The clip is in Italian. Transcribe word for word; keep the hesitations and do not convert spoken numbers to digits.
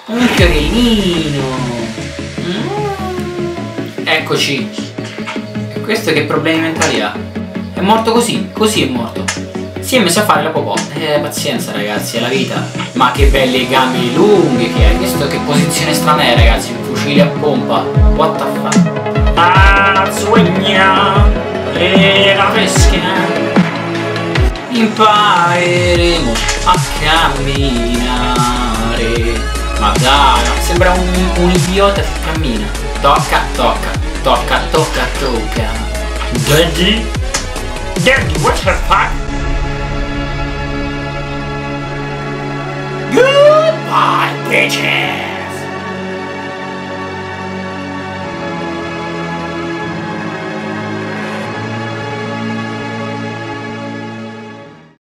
Un fiorellino. Mm. Eccoci. Questo che problemi mentali ha? È morto così, così è morto. Si è messo a fare la popò. Eh, pazienza ragazzi, è la vita. Ma che belle gambe lunghe che hai. Questo che posizione strana è ragazzi. Un fucile a pompa. What the fuck. Ah, sogna e la pesca. Impareremo a camminare. Ma dai, sembra un, un idiota che cammina. Tocca, tocca, tocca, tocca, tocca. Daddy? Daddy, what the fuck? Goodbye, bitches!